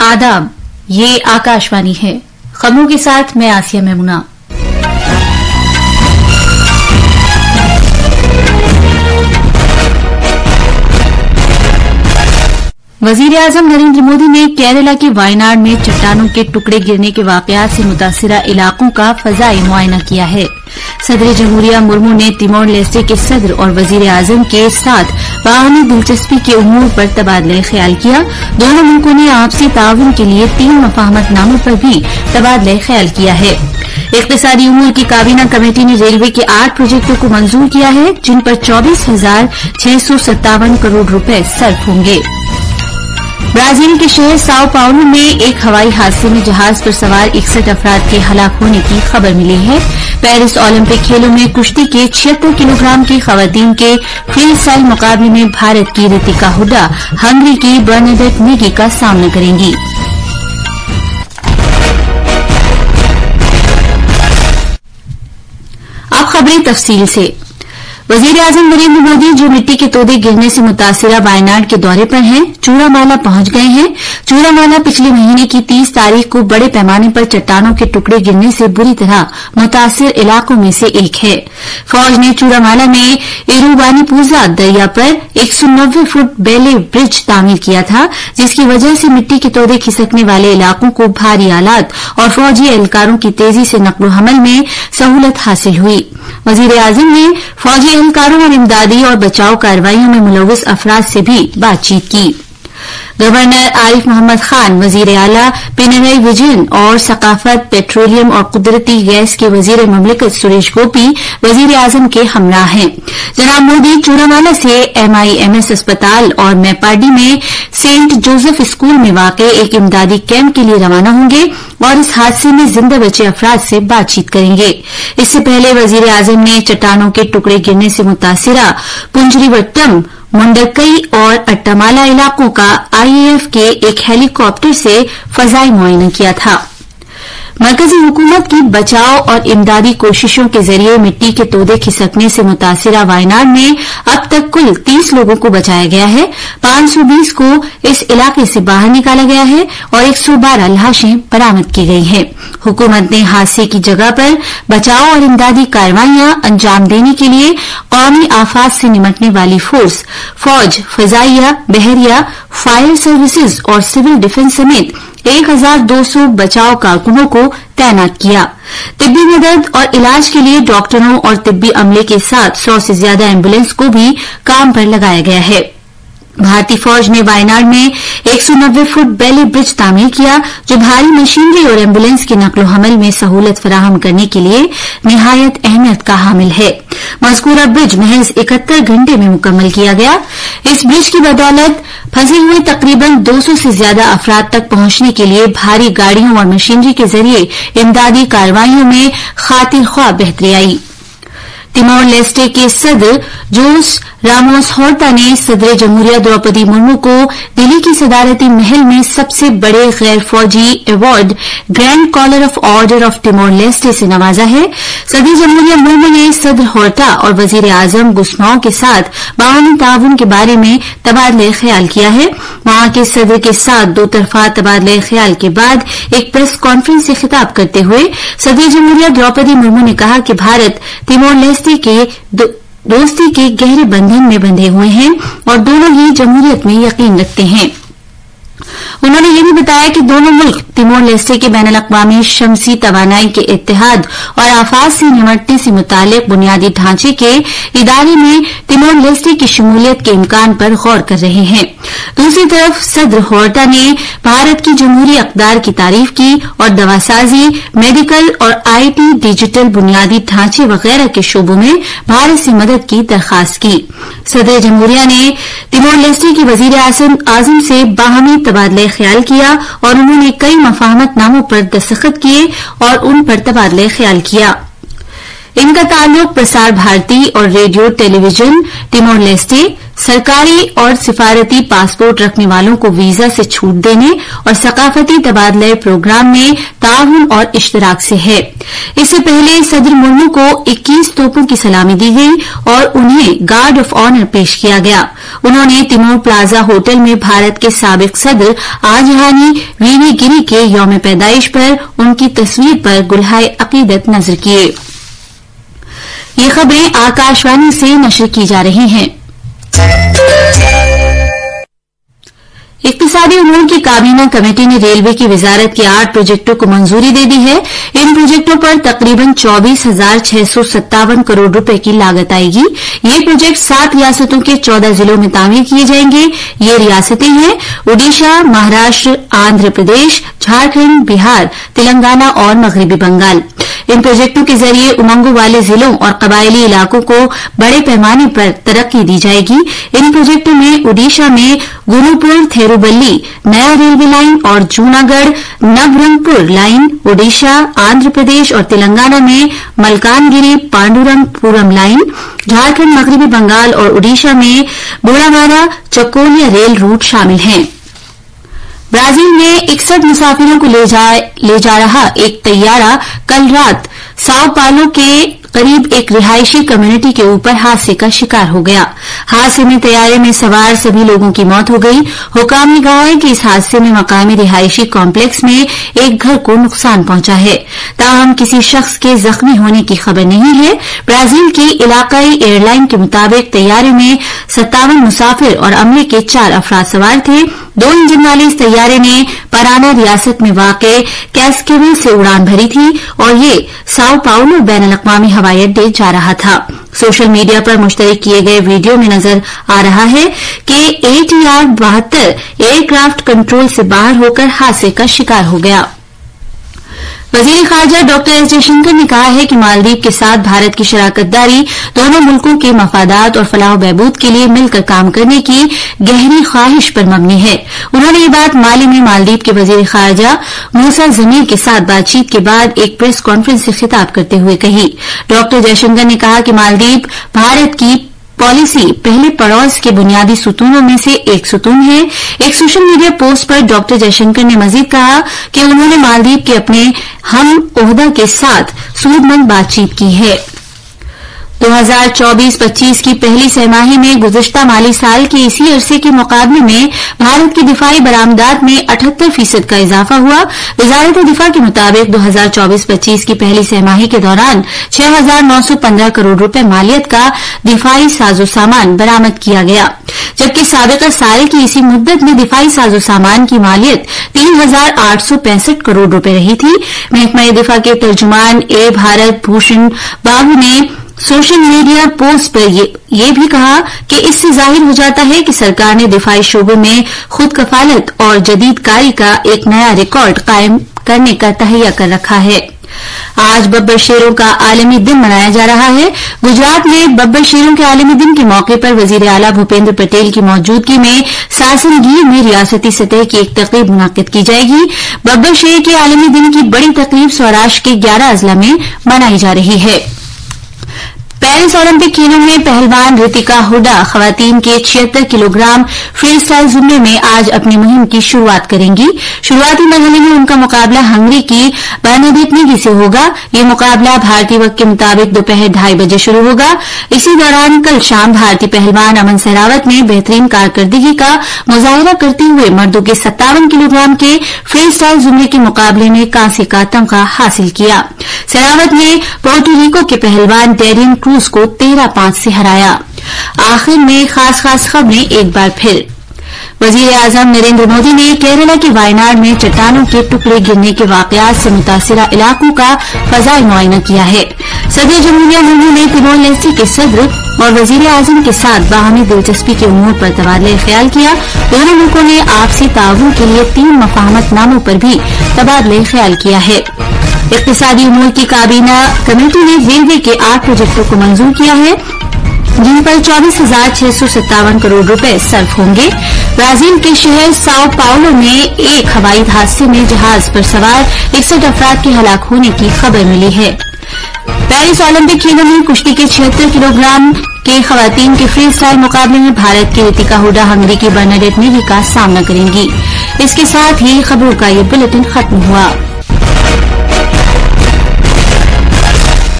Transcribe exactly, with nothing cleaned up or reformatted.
आदाब, ये आकाशवाणी है। खबरों के साथ मैं आसिया मेमुना। वजीर आजम नरेंद्र मोदी ने केरला के वायनाड में चट्टानों के टुकड़े गिरने के वाकयात से मुतासिरा इलाकों का फजाई मुआयना किया है। सदर जमहूरिया मुर्मू ने तिमोर लेस्टे के सदर और वजीर आजम के साथ बाहमी दिलचस्पी के उमूर पर तबादला ख्याल किया। दोनों मुल्कों ने आपसी ताउन के लिए तीन मफाहमतनामों पर भी तबादला ख्याल किया है। इक्तिसादी उमूर की काबीना कमेटी ने रेलवे के आठ प्रोजेक्टों को मंजूर किया है, जिन पर चौबीस हजार छह सौ सत्तावन करोड़ रुपए सर्फ होंगे। ब्राजील के शहर साओ पाउलो में एक हवाई हादसे में जहाज पर सवार इकसठ अफराद के हलाक होने की खबर मिली है। पेरिस ओलंपिक खेलों में कुश्ती के छिहत्तर किलोग्राम की खवातीन के फ्री स्टाइल मुकाबले में भारत की रितिका हुड्डा हंगरी की बर्नाडेट नेगी का सामना करेंगी। अब खबरें तफसील से। वजीर आजम नरेंद्र मोदी जो मिट्टी के तोदे गिरने से मुतासिरा वायनाड के दौरे पर हैं, चूड़ामाला पहुंच गए हैं। चूड़ामाला पिछले महीने की तीस तारीख को बड़े पैमाने पर चट्टानों के टुकड़े गिरने से बुरी तरह मुतासिर इलाकों में से एक है। फौज ने चूड़ामाला में इरूबानीपूजा दरिया पर एक सौ नब्बे फुट बेले ब्रिज तामीर किया था, जिसकी वजह से मिट्टी के तोदे खिसकने वाले इलाकों को भारी आलात और फौजी एहलकारों की तेजी से नकलो हमल में सहूलत हासिल हुई। वजीर आजम ने फौजी एहलकारों और इमदादी और बचाव कार्रवाइयों में मुलव्वस अफराद से भी बातचीत की। गवर्नर आरिफ मोहम्मद खान, वजीर आला पिनरई विजयन और सकाफत, पेट्रोलियम और कुदरती गैस के वजीर ममलिकत सुरेश गोपी वजीर आजम के हमराह हैं। जनाब मोदी चूड़ामाला से एमआईएमएस अस्पताल और मैपाडी में सेंट जोसेफ स्कूल में वाकई एक इमदादी कैंप के लिए रवाना होंगे और इस हादसे में जिंदा बचे अफराद से बातचीत करेंगे। इससे पहले वजीर आजम ने चट्टानों के टुकड़े गिरने से मुतासिरा पुंजरीवट्टम, मुंडकई और अट्टामाला इलाकों का आईएएफ के एक हेलीकॉप्टर से फजाई मुआयना किया था। मरकजी हुकूमत की बचाव और इमदादी कोशिशों के जरिए मिट्टी के तोदे खिसकने से मुतासिरा वायनाड में अब तक कुल तीस लोगों को बचाया गया है। पांच सौ बीस को इस इलाके से बाहर निकाला गया है और एक सौ बारह लाशें बरामद की गई हैं। हुकूमत ने हादसे की जगह पर बचाव और इमदादी कार्रवाइयां अंजाम देने के लिए कौमी आफात से निपटने वाली फोर्स, फौज, फजाइया, बहरिया, फायर सर्विसेज और सिविल डिफेंस समेत एक हजार दो सौ बचाव कारकुनों को तैनात किया। तिब्बी मदद और इलाज के लिए डॉक्टरों और तिब्बी अमले के साथ सौ से ज्यादा एम्बुलेंस को भी काम पर लगाया गया है। भारतीय फौज ने वायनाड में एक सौ नब्बे फुट बेली ब्रिज तामीर किया, जो भारी मशीनरी और एम्बुलेंस के नकलो हमल में सहूलत फराहम करने के लिए निहायत अहमियत का हामिल है। मज़कूरा ब्रिज महज इकहत्तर घंटे में मुकम्मल किया गया। इस ब्रिज की बदौलत फंसे हुए तकरीबन दो सौ से ज्यादा अफराद तक पहुंचने के लिए भारी गाड़ियों और मशीनरी के जरिए इमदादी कार्रवाइयों में खातिर ख्वाह बेहतरी आई। तिमोर लेस्टे के सदर जोस रामोस होर्ता ने सदर जमहूरिया द्रौपदी मुर्मू को दिल्ली की सदारती महल में सबसे बड़े गैर फौजी award grand collar of order of Timor Leste से नवाजा है। सदर जमहूरिया मुर्मू ने सदर होर्ता और वजीर आजम गुस्माओ के साथ बाहमी ताउन के बारे में तबादला ख्याल किया है। वहां के सदर के साथ दो तरफा तबादला ख्याल के बाद एक प्रेस कॉन्फ्रेंस से खिताब करते हुए सदर जमहूरिया द्रौपदी मुर्मू ने कहा कि भारत तिमोर लेस्टे के दो, दोस्ती के गहरे बंधन में बंधे हुए हैं और दोनों ही जमहूरियत में यकीन रखते हैं। उन्होंने यह भी बताया कि दोनों मुल्क तिमोर लेस्टे के बैनुल अक़वामी शमसी तवानाई के इत्तेहाद और आफात से निमटने से मुतालिक बुनियादी ढांचे के इदारे में तिमोर लेस्टे की शमूलियत के इम्कान पर गौर कर रहे हैं। दूसरी तरफ सदर होर्टा ने भारत की जमहूरी अक़दार की तारीफ की और दवासाजी, मेडिकल और आईटी, डिजिटल बुनियादी ढांचे वगैरह के शोबों में भारत से मदद की दरखास्त की। सदर जमहूरिया ने तिमोर लेस्टे के वजीर आजम से बाहमी तबादला ख्याल किया और उन्होंने कई मफाहमतनामों पर दस्तखत किए और उन पर तबादला ख्याल किया। इनका ताल्लुक प्रसार भारती और रेडियो टेलीविजन तिमोर लेस्टे सरकारी और सिफारती पासपोर्ट रखने वालों को वीजा से छूट देने और सकाफती तबादले प्रोग्राम में ताउन और इश्तराक से है। इससे पहले सदर मुर्मू को इक्कीस तोपों की सलामी दी गई और उन्हें गार्ड ऑफ ऑनर पेश किया गया। उन्होंने तिमोर प्लाजा होटल में भारत के साबिक सदर आजहानी वीवी गिरी के यौम पैदाइश पर उनकी तस्वीर पर गुलहाए अकीदत नजर किए। ये खबरें आकाशवाणी से नशर की जा रही हैं। इक्तिसादी उमूर की काबीना कमेटी ने रेलवे की वजारत के आठ प्रोजेक्टों को मंजूरी दे दी है। इन प्रोजेक्टों पर तकरीबन चौबीस हजार छह सौ सत्तावन करोड़ रुपए की लागत आएगी। ये प्रोजेक्ट सात रियासतों के चौदह जिलों में तामीर किए जाएंगे। ये रियासतें हैं ओडिशा, महाराष्ट्र, आंध्र प्रदेश, झारखंड, बिहार, तेलंगाना और मगरबी बंगाल। इन प्रोजेक्टों के जरिए उमंगों वाले जिलों और कबायली इलाकों को बड़े पैमाने पर तरक्की दी जाएगी। इन प्रोजेक्टों में ओडिशा में गुरुपुर थेरुबल्ली नया रेलवे लाइन और जूनागढ़ नवरंगपुर लाइन, ओडिशा, आंध्र प्रदेश और तेलंगाना में मलकानगिरी पांडुरंगपुरम लाइन, झारखंड, मगरबी बंगाल और ओडिशा में बुढ़ावाड़ा चकोलिया रेल रूट शामिल हैं। ब्राजील में इकसठ मुसाफिरों को ले जा, ले जा रहा एक तैयारा कल रात साओ पालो के करीब एक रिहायशी कम्युनिटी के ऊपर हादसे का शिकार हो गया। हादसे में तैयारे में सवार सभी लोगों की मौत हो गई। हुकाम ने कहा है कि इस हादसे में मकामी रिहायशी कॉम्प्लेक्स में एक घर को नुकसान पहुंचा है। ताहम किसी शख्स के जख्मी होने की खबर नहीं है। ब्राजील की इलाकाई एयरलाइन के मुताबिक तैयारे में सत्तावन मुसाफिर और अमले के चार अफराद सवार थे। दो इंजन वाले इस तैयारे ने पराना रियासत में वाक़े कैस्केवेल से उड़ान भरी थी और ये साओ पाउलो बैन अल-अक़वामी हवाई अड्डे जा रहा था। सोशल मीडिया पर मुश्तरक किए गए वीडियो में नजर आ रहा है कि एटीआर बहत्तर एयरक्राफ्ट कंट्रोल से बाहर होकर हादसे का शिकार हो गया। वजीर खारजा डॉक्टर एस जयशंकर ने कहा है कि मालदीव के साथ भारत की शराकतदारी दोनों मुल्कों के मफादात और फलाह बहबूद के लिए मिलकर काम करने की गहरी ख्वाहिश पर मबनी है। उन्होंने ये बात माली में मालदीव के वजीर खारजा मूसा जमीर के साथ बातचीत के बाद एक प्रेस कॉन्फ्रेंस से खिताब करते हुए कही। डॉक्टर जयशंकर ने कहा कि मालदीव भारत की पॉलिसी पहले पड़ोस के बुनियादी सुतूनों में से एक सुतून है। एक सोशल मीडिया पोस्ट पर डॉक्टर जयशंकर ने मजीद कहा कि उन्होंने मालदीव के अपने हम ओहदा के साथ सूदमंद बातचीत की है। दो हज़ार चौबीस पच्चीस की पहली छमाही में गुज़िश्ता माली साल के इसी अरसे के मुकाबले में भारत की दिफाई बरामदात में अठहत्तर फीसद का इजाफा हुआ। वजारत दिफा के मुताबिक दो हज़ार चौबीस पच्चीस की पहली छमाही के दौरान छह हजार नौ सौ पंद्रह करोड़ रुपए मालियत का दिफाई साजो सामान बरामद किया गया, जबकि साबिका साल की इसी मुद्दत में दिफाई साजो सामान की मालियत तीन हजार आठ सौ पैंसठ करोड़ रुपए रही थी। महकमा दिफा के तर्जुमान ए भारत भूषण बाबू ने सोशल मीडिया पोस्ट पर ये, ये भी कहा कि इससे जाहिर हो जाता है कि सरकार ने दिफाई शोबे में खुद कफालत और जदीद कारी का एक नया रिकॉर्ड कायम करने का तहैया कर रखा है। आज बब्बर शेरों का आलमी दिन मनाया जा रहा है। गुजरात में बब्बर शेरों के आलमी दिन के मौके पर वजीर आला भूपेन्द्र पटेल की मौजूदगी में सासनगीर में रियासती सतह की एक तकरीब मुनक्किद की जाएगी। बब्बर शेर के आलमी दिन की बड़ी तकरीब सौराष्ट्र के ग्यारह अजला में मनाई जा रही है। पेरिस ओलंपिक खेलों में पहलवान रितिका हुडा खवातीन के छिहत्तर किलोग्राम फ्री स्टाइल जुम्मे में आज अपनी मुहिम की शुरुआत करेंगी। शुरुआती मरहले में उनका मुकाबला हंगरी की बार्नेडेटनेगी से होगा। ये मुकाबला भारतीय वक्त के मुताबिक दोपहर ढाई बजे शुरू होगा। इसी दौरान कल शाम भारतीय पहलवान अमन सहरावत ने बेहतरीन कारकर्दगी का मुजाहिरा करते हुए मर्दों के सत्तावन किलोग्राम के फ्री स्टाइल जुम्मे के मुकाबले में कांस्य का तमगा हासिल किया। सहरावत ने पोर्टोरिको के पहलवान डेरियन क्रूज को तेरह पांच से हराया। आखिर में खास खास खबरें एक बार फिर। वजीर आजम नरेंद्र मोदी ने केरला के वायनाड में चट्टानों के टुकड़े गिरने के वाकयात से मुतासिरा इलाकों का फजाई मुआयना किया है। सदर जमहूरिया मुर्मू ने तिमोर लेस्टे के सदर और वजीर आजम के साथ बाहमी दिलचस्पी के उमूर पर तबादला ख्याल किया। दोनों मुल्कों ने आपसी ताउन के लिए तीन मफाहमतनामों पर भी तबादला ख्याल किया है। इक्तिसादी उमूर की काबीना कमेटी ने रेलवे के आठ प्रोजेक्टों को मंजूर किया है, जिन पर चौबीस हजार छह सौ सत्तावन करोड़ रुपए सर्फ होंगे। ब्राजील के शहर साओ पाउलो में एक हवाई हादसे में जहाज पर सवार इकसठ अफराद के हलाक होने की खबर मिली है। पेरिस ओलंपिक खेलों में कुश्ती के छिहत्तर किलोग्राम के खवातीन के फ्री स्टाइल मुकाबले में भारत की रितिका हुडा हंगरी की बर्नाडेट नेवी का सामना करेंगी। इसके साथ ही खबरों का ये बुलेटिन खत्म हुआ।